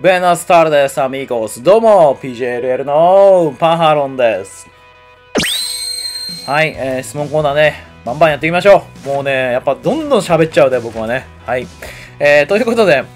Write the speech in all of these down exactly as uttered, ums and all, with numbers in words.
ベナスタルデス、アミゴス。どうも、ピージェーエルエル のパンハロンです。はい、えー、質問コーナーね、バンバンやっていきましょう。もうね、やっぱどんどん喋っちゃうね、僕はね。はい。えー、ということで、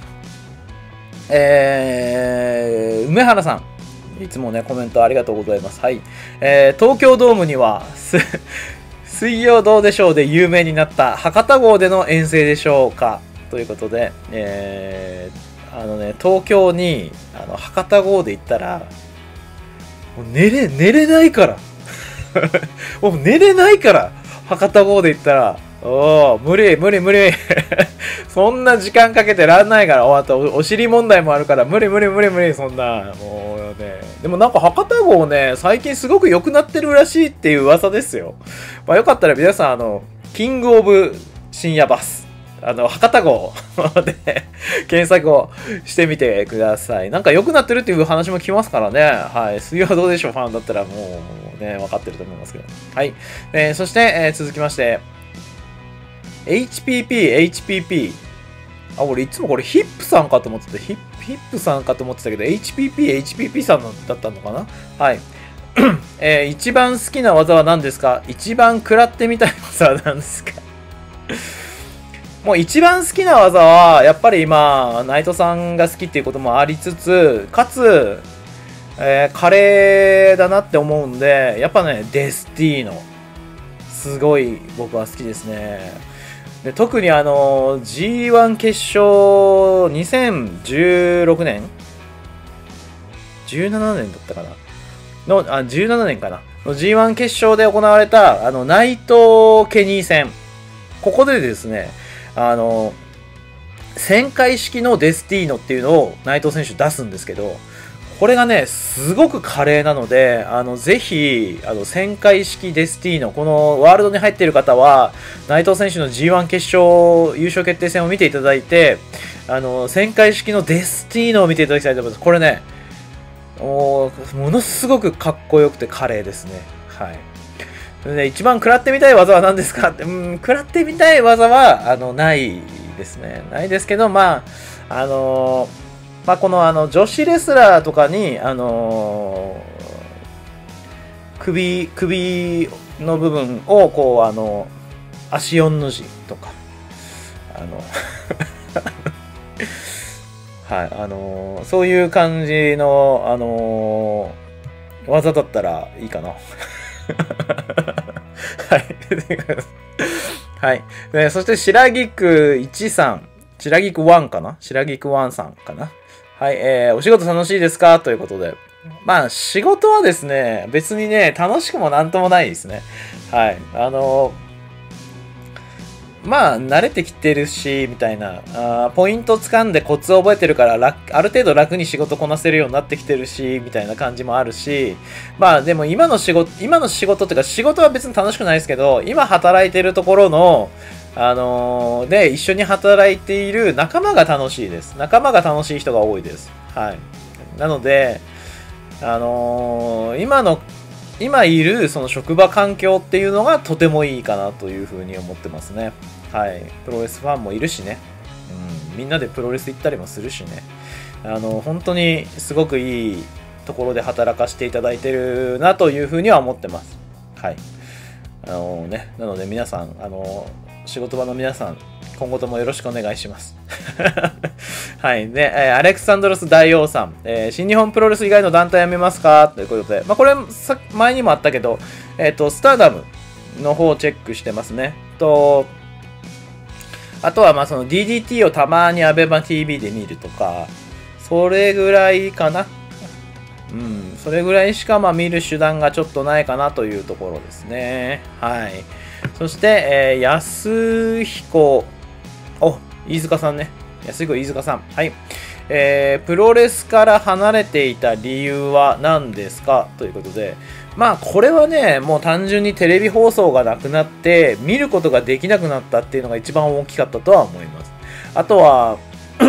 えー、梅原さん。いつもね、コメントありがとうございます。はい。えー、東京ドームには、す、水曜どうでしょうで有名になった博多号での遠征でしょうかということで、えー、あのね、東京にあの博多号で行ったら、もう寝れ、寝れないから。もう寝れないから。博多号で行ったら、おお、無理、無理、無理。そんな時間かけてらんないから、おあとお、お尻問題もあるから、無理、無理、無理、無理、そんな。もうね。でもなんか博多号ね、最近すごく良くなってるらしいっていう噂ですよ。まあよかったら皆さん、あの、キングオブ深夜バス。あの、博多号で検索をしてみてください。なんか良くなってるっていう話も聞きますからね。はい。水曜どうでしょうファンだったらもうね、分かってると思いますけど。はい。えー、そして、えー、続きまして、エイチピーピー、エイチピーピー。あ、俺いつもこれヒップさんかと思ってて、ヒップ、ヒップさんかと思ってたけど、エイチピーピー、エイチピーピー さんだったのかな。はい。えー、一番好きな技は何ですか？一番食らってみたい技は何ですか？もう一番好きな技は、やっぱり今、ナイトさんが好きっていうこともありつつ、かつ、えー、カレーだなって思うんで、やっぱね、デスティーノ。すごい僕は好きですね。で特にあの、ジーワン 決勝、にせんじゅうろくねん ?じゅうななねんだったかなの、あ、じゅうななねんかなの ジーワン 決勝で行われた、あの、ナイト・ケニー戦。ここでですね、あの、旋回式のデスティーノっていうのを内藤選手出すんですけど、これがね、すごく華麗なので、あの、ぜひ、あの、旋回式デスティーノ、このワールドに入っている方は、内藤選手の ジーワン 決勝優勝決定戦を見ていただいて、あの、旋回式のデスティーノを見ていただきたいと思います。これね、ものすごくかっこよくて華麗ですね。はい。で一番食らってみたい技は何ですかって、うん、食らってみたい技は、あの、ないですね。ないですけど、まあ、あのー、まあ、この、あの、女子レスラーとかに、あのー、首、首の部分を、こう、あの、足よんの字とか、あの、はい、あのー、そういう感じの、あのー、技だったらいいかな。はい。はい。でそして、白菊いちさん。白菊いちかな白菊いちさんかなはい。えー、お仕事楽しいですかということで。まあ、仕事はですね、別にね、楽しくもなんともないですね。はい。あのー、まあ、慣れてきてるし、みたいな。あポイント掴んでコツを覚えてるから楽、ある程度楽に仕事こなせるようになってきてるし、みたいな感じもあるし、まあでも今の仕事、今の仕事っていうか仕事は別に楽しくないですけど、今働いてるところの、あのー、で、一緒に働いている仲間が楽しいです。仲間が楽しい人が多いです。はい。なので、あのー、今の今いるその職場環境っていうのがとてもいいかなというふうに思ってますね。はい。プロレスファンもいるしね。うん。みんなでプロレス行ったりもするしね。あの、本当にすごくいいところで働かせていただいてるなというふうには思ってます。はい。あのね。なので皆さん、あの、仕事場の皆さん、今後ともよろしくお願いします。はい。で、えー、アレクサンドロス大王さん、えー、新日本プロレス以外の団体やめますかということで、まあ、これさ、前にもあったけど、えっと、スターダムの方をチェックしてますね。と、あとは、ま、その ディーディーティー をたまにアベマ ティービー で見るとか、それぐらいかな。うん、それぐらいしか、ま、見る手段がちょっとないかなというところですね。はい。そして、えー、安彦、お、飯塚さんね。安彦飯塚さん。はい。えー、プロレスから離れていた理由は何ですかということで。まあ、これはね、もう単純にテレビ放送がなくなって、見ることができなくなったっていうのが一番大きかったとは思います。あとは、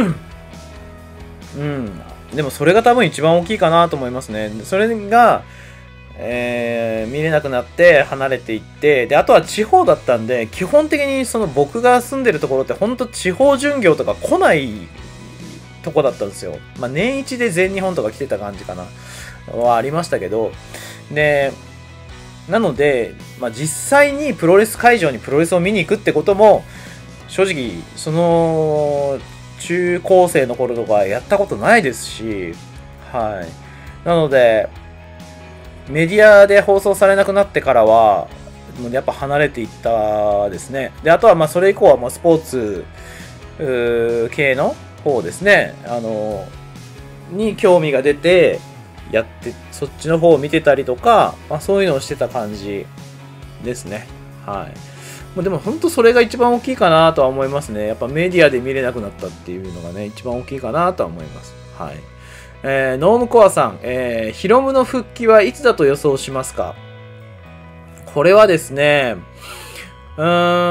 うん。でもそれが多分一番大きいかなと思いますね。それが、えー、見れなくなって離れていって、で、あとは地方だったんで、基本的にその僕が住んでるところって本当地方巡業とか来ないとこだったんですよ。まあ、年一で全日本とか来てた感じかな。はありましたけど。で、なので、まあ、実際にプロレス会場にプロレスを見に行くってことも、正直、その、中高生の頃とかやったことないですし、はい。なので、メディアで放送されなくなってからは、やっぱ離れていったですね。で、あとはまあそれ以降はもうスポーツ系の方ですね。あの、に興味が出て、やって、そっちの方を見てたりとか、まあそういうのをしてた感じですね。はい。でも本当それが一番大きいかなとは思いますね。やっぱメディアで見れなくなったっていうのがね、一番大きいかなとは思います。はい。えー、ノームコアさん、えー、ヒロムの復帰はいつだと予想しますか？これはですね、う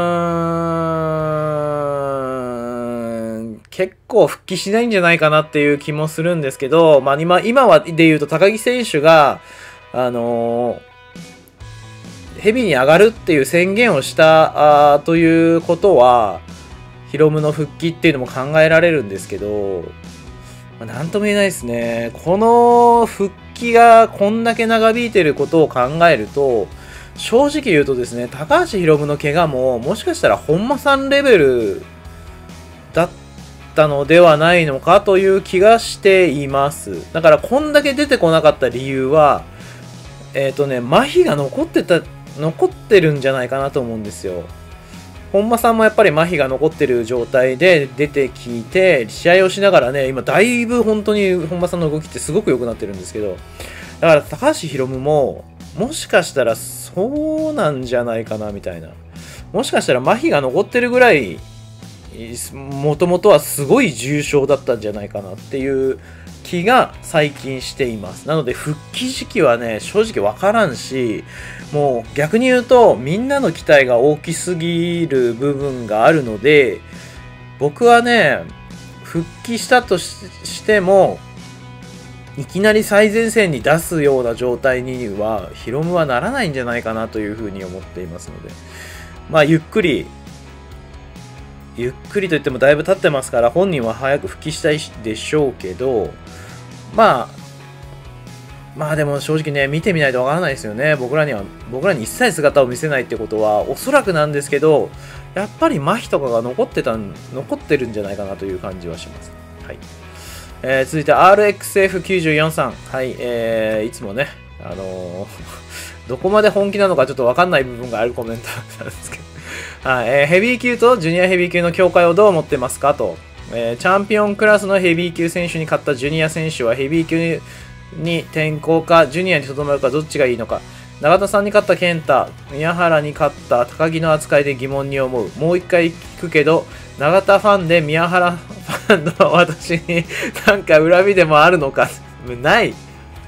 ーん、結構復帰しないんじゃないかなっていう気もするんですけど、まあ今、今はで言うと高木選手が、あのー、ヘビーに上がるっていう宣言をしたあということは、ヒロムの復帰っていうのも考えられるんですけど、なんとも言えないですね。この復帰がこんだけ長引いてることを考えると、正直言うとですね、高橋ヒロムの怪我ももしかしたら本間さんレベルだったのではないのかという気がしています。だからこんだけ出てこなかった理由は、えっとね、麻痺が残ってた、残ってるんじゃないかなと思うんですよ。本間さんもやっぱり麻痺が残ってる状態で出てきて、試合をしながらね、今だいぶ本当に本間さんの動きってすごく良くなってるんですけど、だから高橋宏夢も、もしかしたらそうなんじゃないかなみたいな。もしかしたら麻痺が残ってるぐらい、もともとはすごい重症だったんじゃないかなっていう気が最近しています。なので復帰時期はね、正直わからんし、もう逆に言うとみんなの期待が大きすぎる部分があるので、僕はね、復帰したとしても、いきなり最前線に出すような状態には、ヒロムはならないんじゃないかなというふうに思っていますので、まあゆっくり、ゆっくりといってもだいぶ経ってますから、本人は早く復帰したいでしょうけど、まあ、まあでも正直ね、見てみないとわからないですよね。僕らには、僕らに一切姿を見せないってことは、おそらくなんですけど、やっぱり麻痺とかが残ってた、残ってるんじゃないかなという感じはします。はい。えー、続いて アールエックスエフきゅうじゅうよん さん。はい、えー、いつもね、あのー、どこまで本気なのかちょっとわかんない部分があるコメントなんですけど。はい、えー、ヘビー級とジュニアヘビー級の境界をどう思ってますかと。えー、チャンピオンクラスのヘビー級選手に勝ったジュニア選手はヘビー級にに転向か、ジュニアにとどまるか、どっちがいいのか。永田さんに勝った健太、宮原に勝った高木の扱いで疑問に思う。もう一回聞くけど、永田ファンで宮原ファンの私になんか恨みでもあるのか。ない。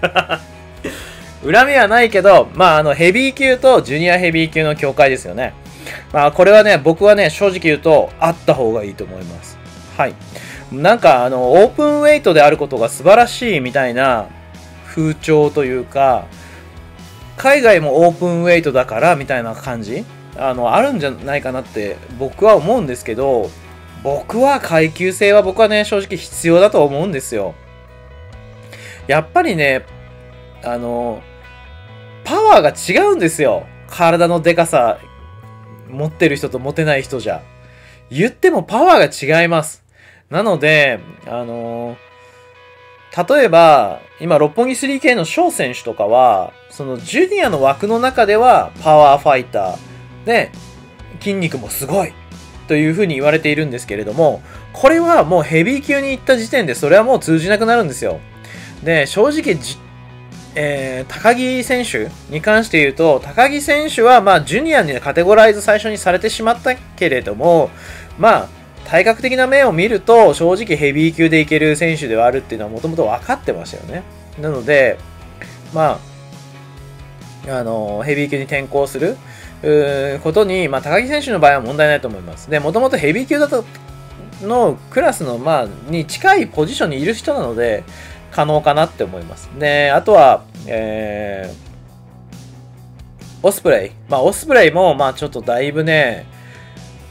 恨みはないけど、まあ、あの、ヘビー級とジュニアヘビー級の境界ですよね。まあ、これはね、僕はね、正直言うと、あった方がいいと思います。はい。なんか、あの、オープンウェイトであることが素晴らしいみたいな風潮というか、海外もオープンウェイトだからみたいな感じあの、あるんじゃないかなって僕は思うんですけど、僕は階級制は僕はね、正直必要だと思うんですよ。やっぱりね、あの、パワーが違うんですよ。体のでかさ、持ってる人と持てない人じゃ。言ってもパワーが違います。なので、あの例えば、今、六本木 スリーケー の翔選手とかは、そのジュニアの枠の中ではパワーファイターで、筋肉もすごいという風に言われているんですけれども、これはもうヘビー級に行った時点でそれはもう通じなくなるんですよ。で、正直じ、えー、高木選手に関して言うと、高木選手はまあジュニアにカテゴライズ最初にされてしまったけれども、まあ、体格的な面を見ると、正直ヘビー級でいける選手ではあるっていうのはもともと分かってましたよね。なので、まあ、あの、ヘビー級に転向することに、まあ、高木選手の場合は問題ないと思います。で、もともとヘビー級だと、のクラスの、まあ、に近いポジションにいる人なので、可能かなって思います。で、あとは、えー、オスプレイ。まあ、オスプレイも、まあ、ちょっとだいぶね、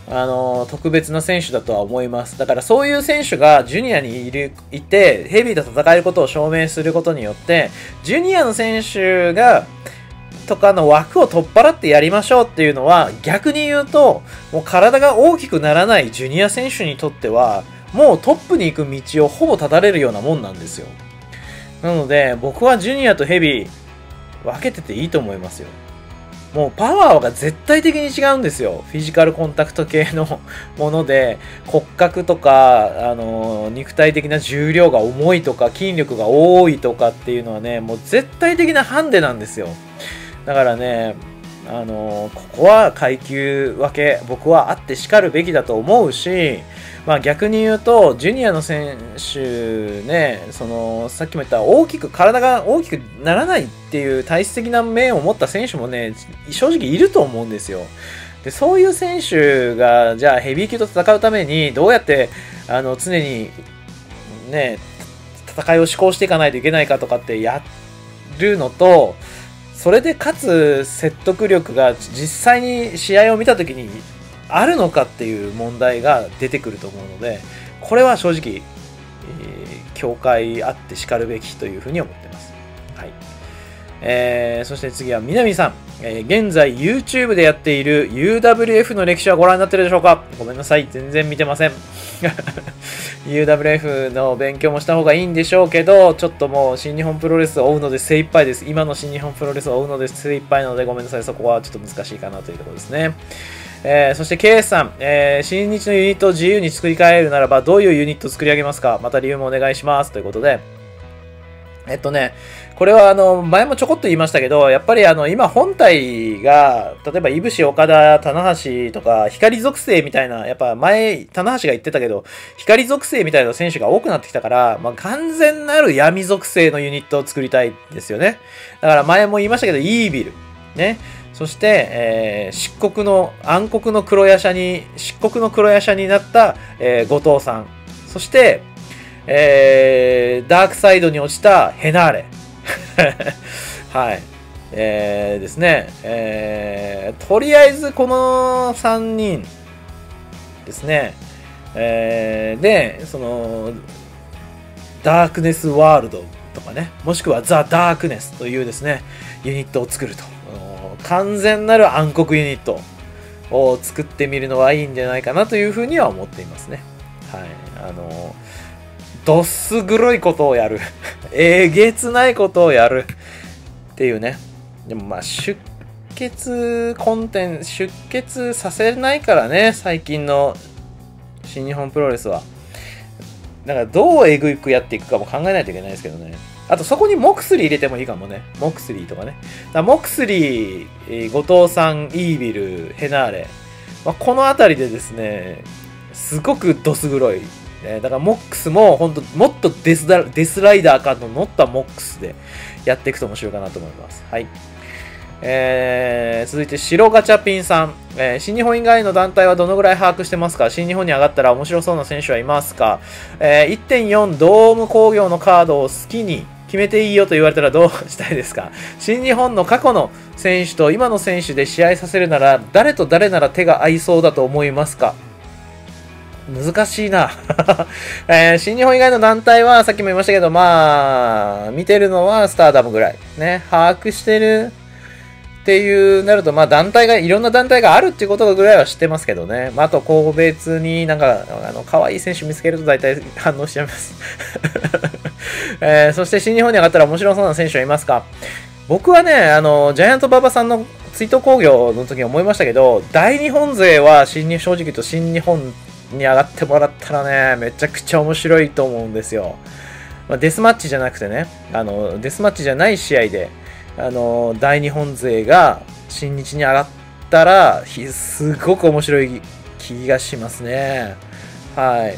あの特別な選手だとは思います。だからそういう選手がジュニアにいるいてヘビーと戦えることを証明することによってジュニアの選手がとかの枠を取っ払ってやりましょうっていうのは逆に言うともう体が大きくならないジュニア選手にとってはもうトップに行く道をほぼ断たれるようなもんなんですよ。なので僕はジュニアとヘビー分けてていいと思いますよ。もうパワーが絶対的に違うんですよ。フィジカルコンタクト系のもので骨格とか、あの肉体的な重量が重いとか筋力が多いとかっていうのはねもう絶対的なハンデなんですよ。だからねあのここは階級分け僕はあってしかるべきだと思うし、まあ、逆に言うとジュニアの選手ねそのさっきも言った大きく体が大きくならないっていう体質的な面を持った選手もね正直いると思うんですよ。でそういう選手がじゃあヘビー級と戦うためにどうやってあの常にね戦いを志向していかないといけないかとかってやるのとそれでかつ説得力が実際に試合を見たときにあるのかっていう問題が出てくると思うのでこれは正直、えー、境界あってしかるべきというふうに思ってます。はいえー、そして次は南さん、えー、現在 YouTube でやっている ユーダブリューエフ の歴史はご覧になってるでしょうか。ごめんなさい全然見てませんユーダブリューエフ の勉強もした方がいいんでしょうけどちょっともう新日本プロレスを追うので精一杯です。今の新日本プロレスを追うので精一杯なのでごめんなさいそこはちょっと難しいかなというところですね。えー、そして ケーエス さん、えー、新日のユニットを自由に作り変えるならばどういうユニットを作り上げますか。また理由もお願いしますということでえっとねこれはあの前もちょこっと言いましたけどやっぱりあの今本体が例えばいぶし岡田棚橋とか光属性みたいなやっぱ前棚橋が言ってたけど光属性みたいな選手が多くなってきたから、まあ、完全なる闇属性のユニットを作りたいですよね。だから前も言いましたけどイービルねそして、えー、漆黒の暗黒の黒夜叉に漆黒の黒夜叉になった、えー、後藤さんそしてえー、ダークサイドに落ちたヘナーレはい、えー、ですね、えー、とりあえずこのさんにんですね、えー、でそのダークネスワールドとかねもしくはザ・ダークネスというですねユニットを作ると完全なる暗黒ユニットを作ってみるのはいいんじゃないかなというふうには思っていますね。はいあのどす黒いことをやるえげつないことをやるっていうね。でもまあ出血コンテンツ出血させないからね最近の新日本プロレスは。だからどうえぐくやっていくかも考えないといけないですけどね。あとそこにモクスリー入れてもいいかもね。モクスリーとかね。だからモクスリー、後藤さん、イービル、ヘナーレ、まあ、この辺りでですねすごくどす黒いだからモックスも本当もっとデスダデスライダー感の乗ったモックスでやっていくと面白いかなと思います。はい。えー、続いて白ガチャピンさん、えー、新日本以外の団体はどのぐらい把握してますか。新日本に上がったら面白そうな選手はいますか。えー、いってんよん ドーム工業のカードを好きに決めていいよと言われたらどうしたいですか。新日本の過去の選手と今の選手で試合させるなら誰と誰なら手が合いそうだと思いますか。難しいな、えー、新日本以外の団体はさっきも言いましたけどまあ見てるのはスターダムぐらいね把握してるっていうなるとまあ団体がいろんな団体があるっていうことぐらいは知ってますけどね、まあ、あと個別になんかあの可愛い選手見つけると大体反応しちゃいます、えー、そして新日本に上がったら面白そうな選手はいますか。僕はねあのジャイアント馬場さんの追悼興行の時に思いましたけど大日本勢は新日正直言うと新日本に上がってもらったらねめちゃくちゃ面白いと思うんですよ。まあ、デスマッチじゃなくてねあのデスマッチじゃない試合であの大日本勢が新日に上がったらすごく面白い気がしますね。はい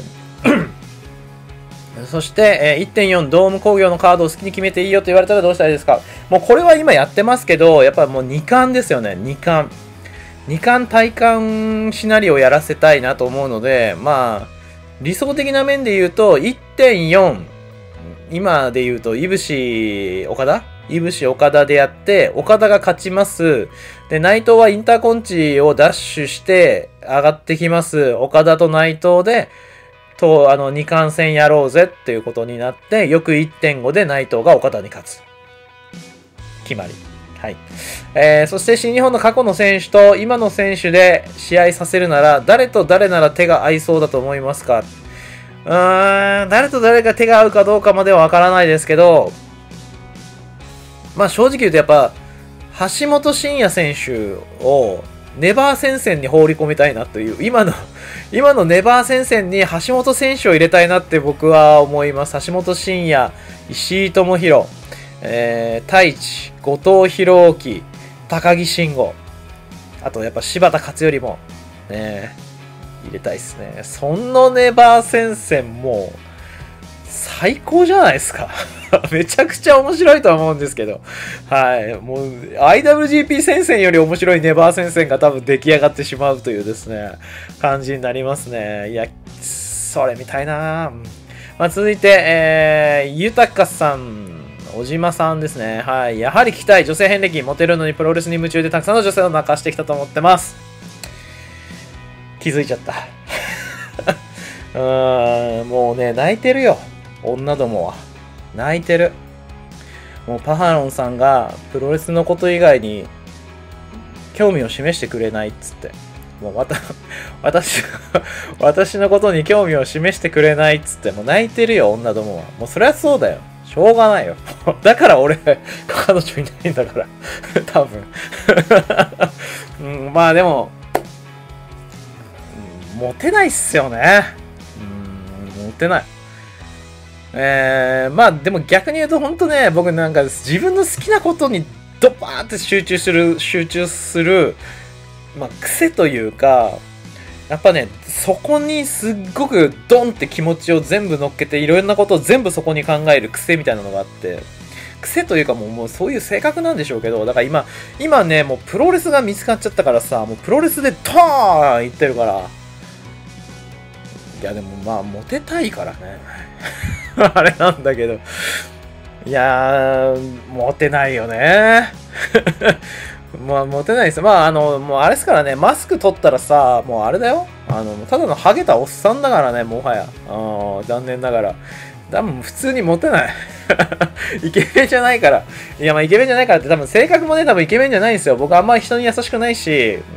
そして、えー、いってんよん ドーム工業のカードを好きに決めていいよと言われたらどうしたらいいですか。もうこれは今やってますけどやっぱもうに冠ですよね。に冠に冠体感シナリオをやらせたいなと思うのでまあ理想的な面で言うと いってんよん 今で言うといぶし岡田いぶし岡田でやって岡田が勝ちます。で内藤はインターコンチをダッシュして上がってきます、岡田と内藤で、と、あの、二冠戦やろうぜっていうことになって、よく いってんご で内藤が岡田に勝つ。決まり。はい。えー、そして新日本の過去の選手と今の選手で試合させるなら、誰と誰なら手が合いそうだと思いますか？うーん、誰と誰が手が合うかどうかまではわからないですけど、まあ正直言うとやっぱ、橋本真也選手をネバー戦線に放り込みたいなという、今の、今のネバー戦線に橋本選手を入れたいなって僕は思います。橋本真也、石井智弘、えー、太一、後藤弘樹、高木慎吾、あとやっぱ柴田勝頼も、ね、入れたいですね。そのネバー戦線も、最高じゃないですか。めちゃくちゃ面白いとは思うんですけど。はい。もう、アイダブリュージーピー 戦線より面白いネバー戦線が多分出来上がってしまうというですね、感じになりますね。いや、それみたいな。まあ、続いて、えー、ゆたかさん、小島さんですね。はい。やはり聞きたい。女性遍歴、モテるのにプロレスに夢中でたくさんの女性を泣かしてきたと思ってます。気づいちゃった。うーん、もうね、泣いてるよ。女どもは。泣いてる。もうパハロンさんがプロレスのこと以外に興味を示してくれないっつって。もうまた、私、私のことに興味を示してくれないっつって、もう泣いてるよ、女どもは。もうそりゃそうだよ。しょうがないよ。だから俺、彼女いないんだから。多分。うん、まあでも、モテないっすよね。うん、モテない。えー、まあでも逆に言うと本当ね、僕なんか自分の好きなことにドバーって集中する、集中する、まあ癖というか、やっぱね、そこにすっごくドンって気持ちを全部乗っけていろんなことを全部そこに考える癖みたいなのがあって、癖というかもう、もうそういう性格なんでしょうけど、だから今、今ね、もうプロレスが見つかっちゃったからさ、もうプロレスでドーンいってるから、いやでもまあモテたいからね。あれなんだけど。いやー、モテないよね。まあ、モテないです。まあ、あの、もうあれですからね、マスク取ったらさ、もうあれだよ。あの、ただのハゲたおっさんだからね、もはや。あ残念ながら。多分普通にモテない。イケメンじゃないから。いや、まあイケメンじゃないからって多分性格もね、多分イケメンじゃないんですよ。僕あんまり人に優しくないし。うん。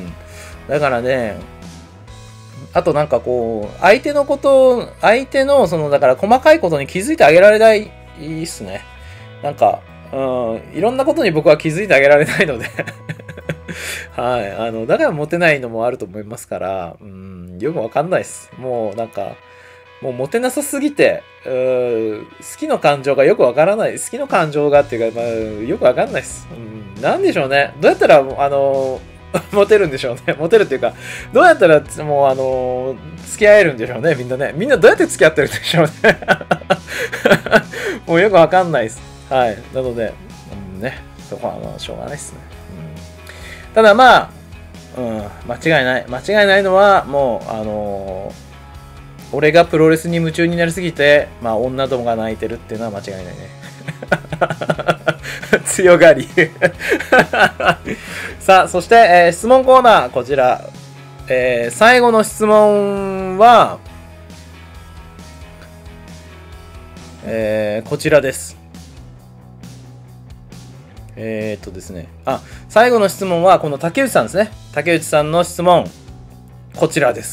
だからね、あとなんかこう、相手のことを、相手の、その、だから細かいことに気づいてあげられないっすね。なんか、うん、いろんなことに僕は気づいてあげられないので。はい。あの、だからモテないのもあると思いますから、うん、よくわかんないっす。もうなんか、もうモテなさすぎて、うー好きの感情がよくわからない。好きの感情がっていうか、まあ、よくわかんないっす。うん、なんでしょうね。どうやったら、あの、モテるんでしょうね。モテるっていうか、どうやったら、もう、あのー、付き合えるんでしょうね、みんなね。みんなどうやって付き合ってるんでしょうね。もうよくわかんないです。はい。なので、うん、ね、そこはまあしょうがないですね。うん、ただまあ、うん、間違いない。間違いないのは、もう、あのー、俺がプロレスに夢中になりすぎて、まあ、女どもが泣いてるっていうのは間違いないね。強がり。さあ、そして、えー、質問コーナー、こちら。えー、最後の質問は、えー、こちらです。えー、っとですね。あ、最後の質問は、この竹内さんですね。竹内さんの質問、こちらです。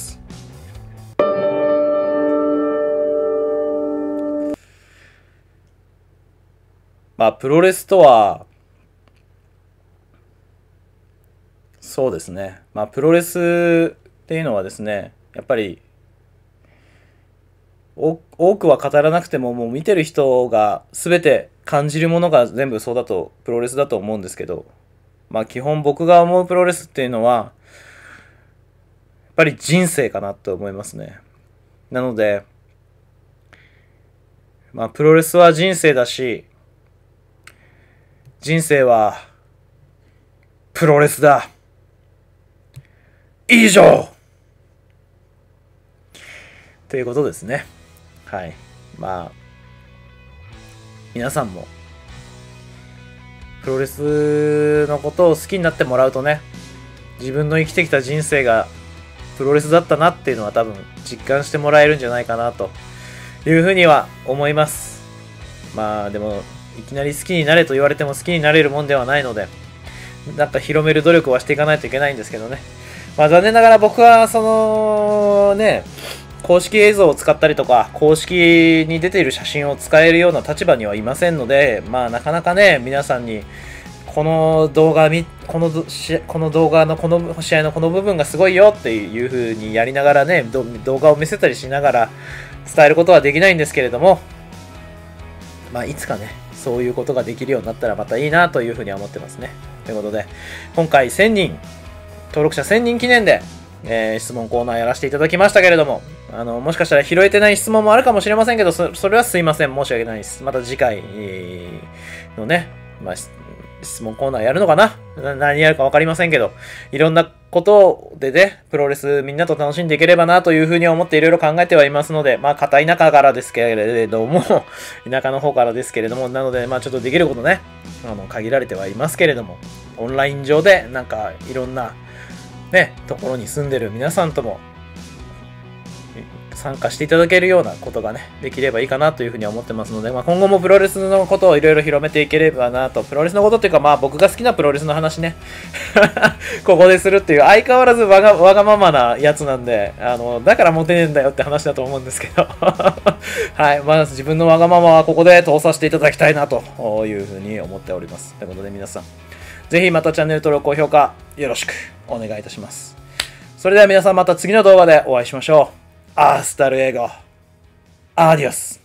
まあ、プロレスとは、そうですね。まあ、プロレスっていうのはですね、やっぱり、多くは語らなくても、もう見てる人が全て感じるものが全部そうだと、プロレスだと思うんですけど、まあ、基本僕が思うプロレスっていうのは、やっぱり人生かなと思いますね。なので、まあ、プロレスは人生だし、人生は、プロレスだ。以上ということですね。はい。まあ、皆さんも、プロレスのことを好きになってもらうとね、自分の生きてきた人生がプロレスだったなっていうのは多分実感してもらえるんじゃないかなというふうには思います。まあでもいきなり好きになれと言われても好きになれるもんではないので、なんか広める努力はしていかないといけないんですけどね。まあ残念ながら僕はそのね、公式映像を使ったりとか、公式に出ている写真を使えるような立場にはいませんので、まあなかなかね、皆さんにこの動画み、このこの動画のこの試合のこの部分がすごいよっていう風にやりながらね、動画を見せたりしながら伝えることはできないんですけれども、まあいつかね、そういうことができるようになったらまたいいなという風には思ってますね。ということで、今回せんにん、登録者せんにん記念で、えー、質問コーナーやらせていただきましたけれども、あの、もしかしたら拾えてない質問もあるかもしれませんけど、そ, それはすいません。申し訳ないです。また次回のね、まあ、質問コーナーやるのかな何やるか分かりませんけど、いろんなことでね、プロレスみんなと楽しんでいければなというふうに思っていろいろ考えてはいますので、まあ、片田舎からですけれども、田舎の方からですけれども、なので、まあ、ちょっとできることね、あの、限られてはいますけれども、オンライン上で、なんか、いろんな、ね、ところに住んでる皆さんとも参加していただけるようなことがね、できればいいかなというふうに思ってますので、まあ、今後もプロレスのことをいろいろ広めていければなと、プロレスのことっていうか、まあ僕が好きなプロレスの話ね、ここでするっていう相変わらずわがわがままなやつなんで、あの、だからモテねえんだよって話だと思うんですけど、はい、まあ自分のわがままはここで通させていただきたいなというふうに思っております。ということで皆さん、ぜひまたチャンネル登録、高評価よろしくお願いいたします。それでは皆さんまた次の動画でお会いしましょう。アスタルエゴ。アディオス。